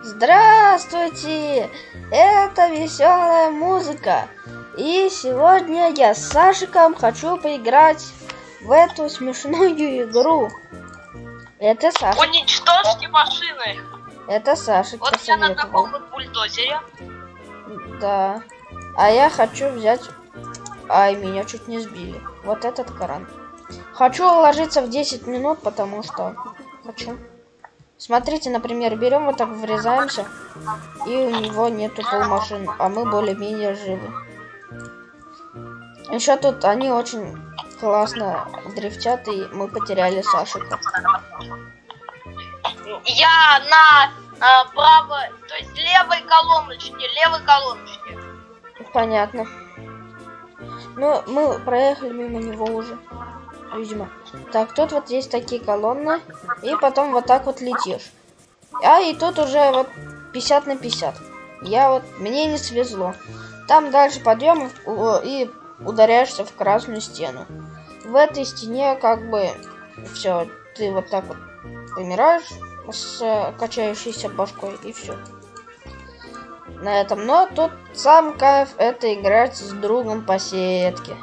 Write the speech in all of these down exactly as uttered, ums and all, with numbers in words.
Здравствуйте! Это веселая музыка. И сегодня я с Сашиком хочу поиграть в эту смешную игру. Это Сашик. Уничтожьте машины. Это Сашик Вот я на посоветовал. таком вот бульдозере. Да. А я хочу взять... Ай, меня чуть не сбили. Вот этот кран. Хочу уложиться в десять минут, потому что... Хочу. Смотрите, например, берем вот так, врезаемся, и у него нету полмашин, а мы более-менее живы. Еще тут они очень классно дрифтят, и мы потеряли Сашика. Я на э, правой, то есть левой колоночке, левой колоночке. Понятно. Ну, мы проехали мимо него уже, видимо. Так, тут вот есть такие колонны, и потом вот так вот летишь. А и тут уже вот пятьдесят на пятьдесят. Я вот, мне не свезло. Там дальше подъем и ударяешься в красную стену. В этой стене как бы все, ты вот так вот умираешь с качающейся башкой, и все. На этом. Но тут сам кайф — это играть с другом по сетке.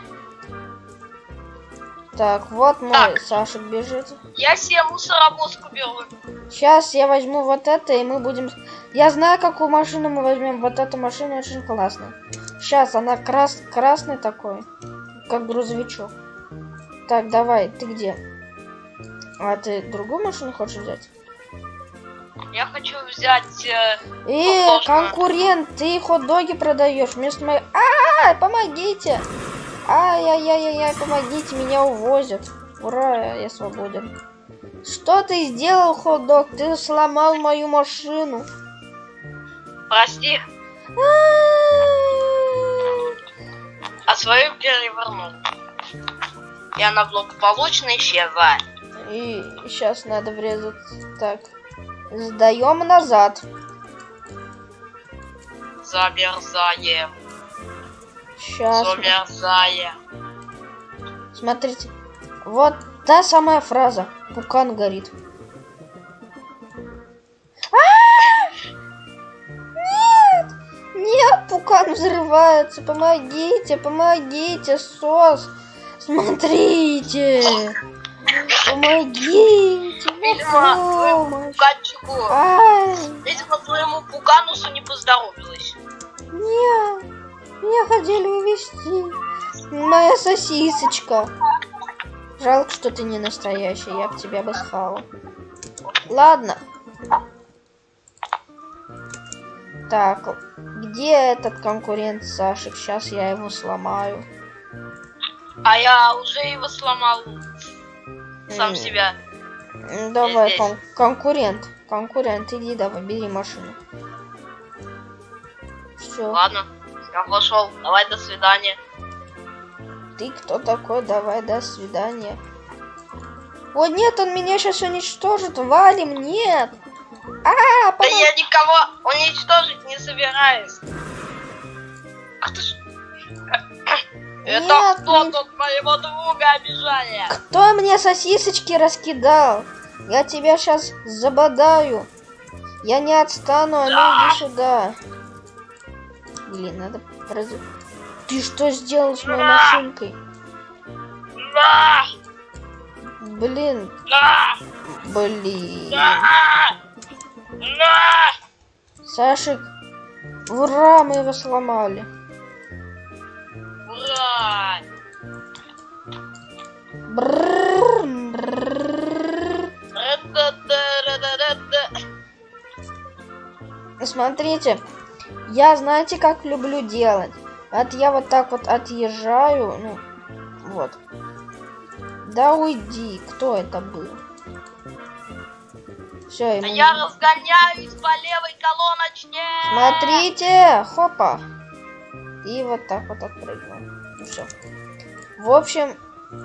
Так, вот мой так. Сашик бежит. Я себе мусоровозку беру. Сейчас я возьму вот это, и мы будем... Я знаю, какую машину мы возьмем. Вот эту машину очень классная. Сейчас она крас... красный такой, как грузовичок. Так, давай, ты где? А ты другую машину хочешь взять? Я хочу взять... Э, э конкурент, ты хот-доги продаешь вместо моей... А-а-а, помогите! Ай-яй-яй-яй, помогите, меня увозят. Ура, я свободен. Что ты сделал, хот-дог? Ты сломал мою машину. Прости. А свою перевернул. И она благополучно исчезла. И сейчас надо врезаться. Так. Сдаем назад. Замерзаем. Сейчас. Замерзаем. Смотрите. Вот та самая фраза. Пукан горит. Нет! Нет, пукан взрывается. Помогите, помогите, сос. Смотрите. Помогите. Видимо, твоему пуканчику. Видимо, твоему пуканусу не поздоровилось. Нет. Меня хотели увезти. Моя сосисочка. Жалко, что ты не настоящий. Я бы тебя бы схавал. Ладно. Так, где этот конкурент Сашик? Сейчас я его сломаю. А я уже его сломал. Сам mm. себя. Давай, кон конкурент. Конкурент, иди давай, бери машину. Все. Ладно, я пошел. Давай, до свидания. Ты кто такой? Давай, до свидания. О, нет, он меня сейчас уничтожит. Валим, нет. А, да я никого уничтожить не собираюсь. Ах ты ж... Это нет, кто не... тут моего друга обижали? Кто мне сосисочки раскидал? Я тебя сейчас забодаю. Я не отстану, а ну иди сюда. Блин, надо... Ты что сделал с моей да. машинкой? Да. Блин. Да. Блин. Да. Да. Сашик, ура, мы его сломали. Ура. Смотрите, я знаете, как люблю делать? Вот я вот так вот отъезжаю, ну, вот. Да уйди, кто это был? Все, ему... Я разгоняюсь по левой колоночке. Смотрите, хопа. И вот так вот отпрыгнул. Ну все. В общем,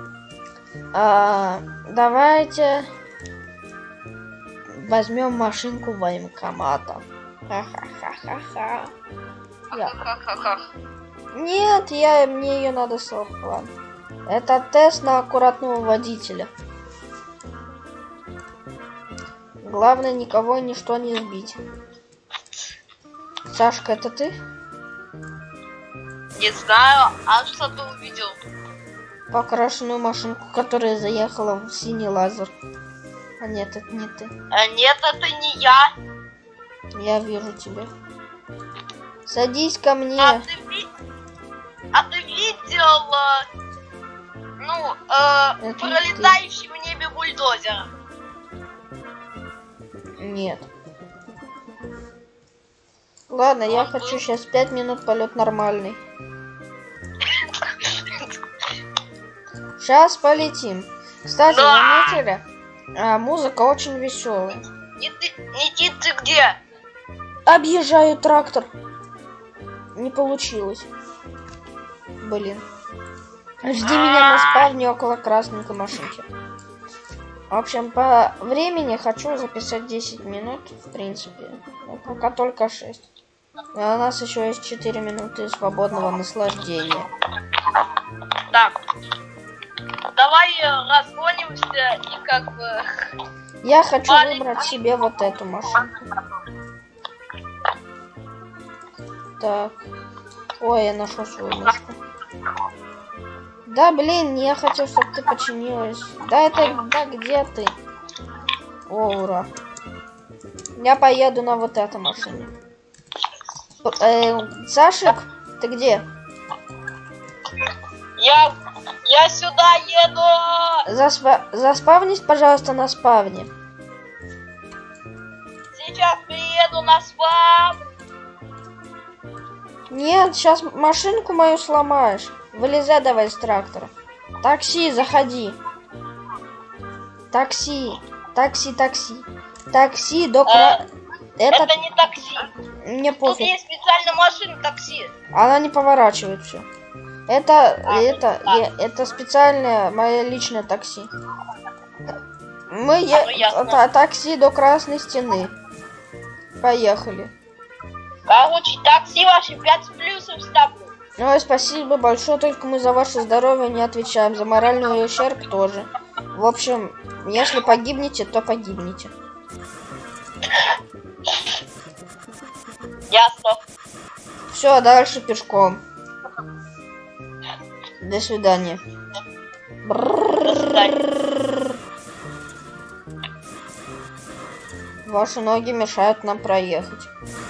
а, давайте возьмем машинку военкомата. Ха-ха-ха-ха-ха. Я... Нет, я, мне ее надо сломать. Это тест на аккуратного водителя. Главное, никого и ничто не сбить. Сашка, это ты? Не знаю, а что ты увидел? Покрашенную машинку, которая заехала в синий лазер. А нет, это не ты. А нет, это не я. Я вижу тебя. Садись ко мне. А ты, ви... а ты видел, э, ну, э, пролетающий в небе бульдозер? Нет. Ладно, Он я был... хочу сейчас пять минут полет нормальный. Сейчас полетим. Кстати, Да. заметили? А, музыка очень веселая. Никит, ты где? Объезжаю трактор. Не получилось. Блин. Жди меня на спавне около красненькой машинки. В общем, по времени хочу записать десять минут, в принципе. Но пока только шесть. А у нас еще есть четыре минуты свободного наслаждения. Так. Давай разгонимся и как бы... Я хочу Маленький. выбрать себе вот эту машинку. Так. Ой, я нашел свою мышку. Да, блин, я хотел, чтобы ты починилась. Да, это... Да, где ты? О, ура. Я поеду на вот этой машине. Э, Сашек, ты где? Я... Я сюда еду! Заспа... Заспавнись, пожалуйста, на спавне. Сейчас приеду на спам! Нет, сейчас машинку мою сломаешь. Вылезай давай из трактора. Такси, заходи. Такси, такси, такси. Такси до кра... Это... Это... это не такси. Мне Тут пофиг. есть специальная машина такси. Она не поворачивает все. Это, А, это, а. е- это специальное мое личное такси. Мы А, е... ну, ясно. та- такси до Красной Стены. Поехали. Короче, такси ваши пять плюсов ставлю. Ой, спасибо большое, только мы за ваше здоровье не отвечаем, за моральный ущерб тоже. В общем, если погибнете, то погибнете. Ясно. Все, дальше пешком. До свидания. До свидания. Ваши ноги мешают нам проехать.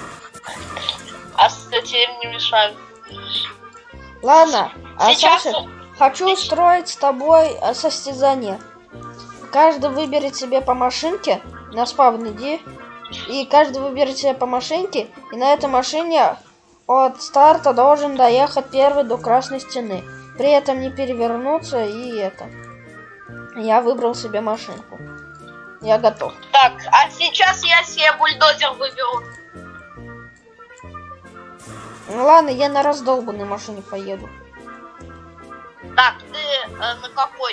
А совсем не мешают. Ладно, а Сейчас... Саша, хочу устроить с тобой а, состязание. Каждый выберет себе по машинке, на спавн иди, и каждый выберет себе по машинке, и на этой машине от старта должен доехать первый до Красной Стены. При этом не перевернуться и это. Я выбрал себе машинку. Я готов. Так, а сейчас я себе бульдозер выберу. Ну ладно, я на раздолбанной машине поеду. Так, ты э, на какой?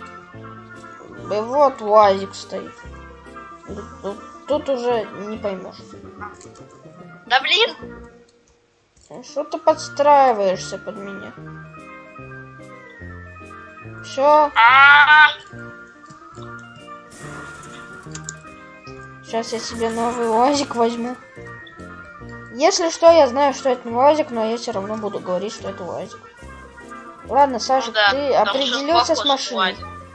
И вот УАЗик стоит. Тут, тут уже не поймешь. Да блин! Что ты подстраиваешься под меня? Все. Сейчас я себе новый УАЗик возьму. Если что, я знаю, что это не УАЗик, но я все равно буду говорить, что это УАЗик. Ладно, Саша, Ну да, ты определился с машиной.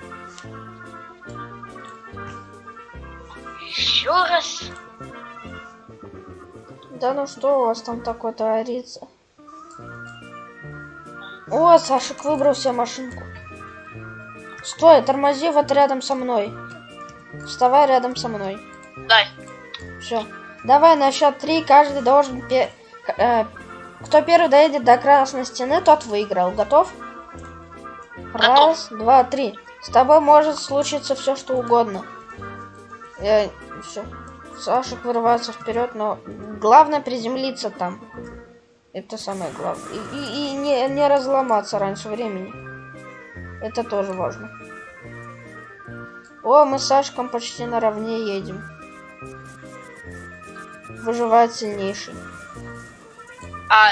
Еще раз. Да ну что у вас там такое творится? О, Сашек выбрал себе машинку. Стой, тормози вот рядом со мной. Вставай рядом со мной. Дай. Все. Давай на счет три, каждый должен... Пе... Э, кто первый доедет до Красной Стены, тот выиграл. Готов? Раз, Готов. два, три. С тобой может случиться все, что угодно. Э, все. Сашек вырывается вперед, но главное приземлиться там. Это самое главное. И, и, и не, не разломаться раньше времени. Это тоже важно. О, мы с Сашком почти наравне едем. Выживает сильнейший. А.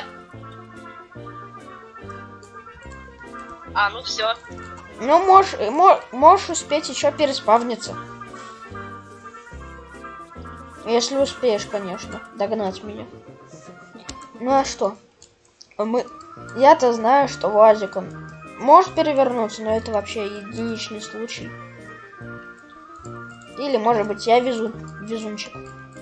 А, ну все. Ну, можешь, можешь, можешь успеть еще переспавниться. Если успеешь, конечно, догнать меня. Ну а что? Мы... Я-то знаю, что УАЗик он может перевернуться, но это вообще единичный случай. Или, может быть, я везу... везунчик.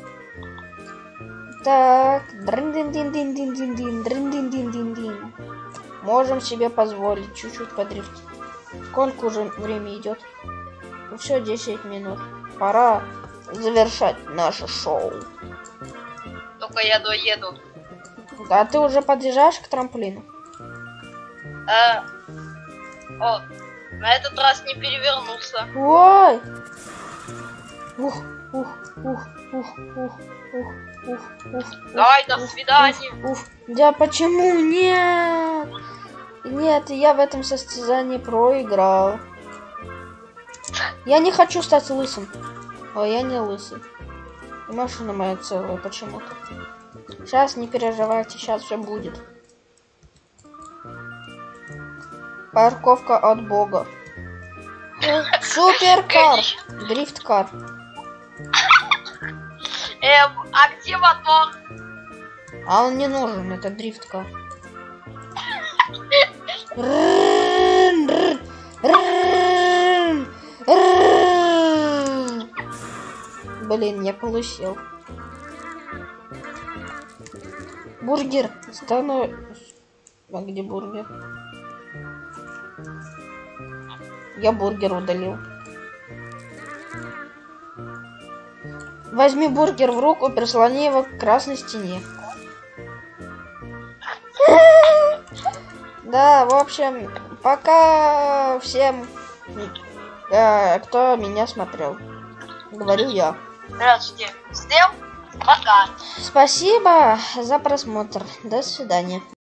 Так. Дрын-дын-дын-дын-дын-дын-дын. Дрын-дын-дын-дын-дын. Можем себе позволить чуть-чуть подрифтить. Сколько уже время идет? Ну все, десять минут. Пора завершать наше шоу. Только я доеду. А ты уже подъезжаешь к трамплину? А... О, на этот раз не перевернулся. Ой! Ух, ух, ух, ух, ух, ух, ух, ух. Давай, до ух, свидания. Ух, ух. Да почему нет? Нет, я в этом состязании проиграл. Я не хочу стать лысым. Ой, я не лысый. И машина моя целая почему-то. Сейчас не переживайте, сейчас все будет. Парковка от бога. Суперкар. Дрифткар. Эм, а где мотор? А он не нужен, это дрифткар. Блин, я полысел. Бургер. Стану... А где бургер? Я бургер удалил. Возьми бургер в руку, прислони его к красной стене. Да, в общем, пока всем, э, кто меня смотрел. Говорю я. Здравствуйте. Всем пока. Спасибо за просмотр. До свидания.